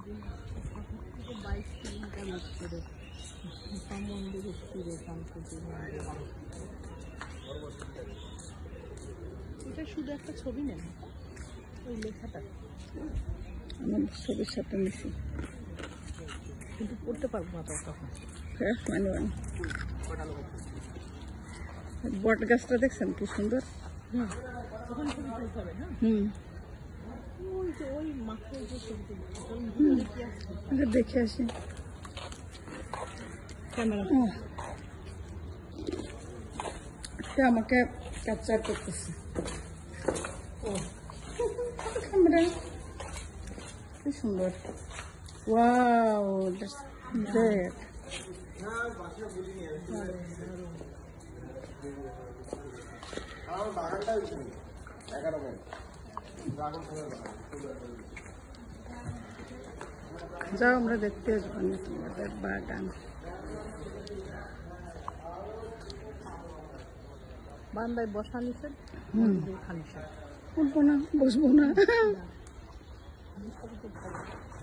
এটা শুধু একটা ছবি নেন, ওই লেখাটা আমার ছবির সাথে মিশি, কিন্তু পড়তে পারবো না তখন। মানে বট গাছটা দেখছেন কি সুন্দর। ওখানে ছবি তুলতে হবে না? ওই যে ওই মাঠে যে ছবি তুলতে দেখে আসি। ক্যামেরা আমাকে ক্যাপচার করতেছে। ক্যামেরা কি সুন্দর। Wow, that's great. যাও আমরা দেখতে আসবো তোমাদের বাগান। বান্দায় বসা নিছেন, খালি উঠবো না, বসবো না।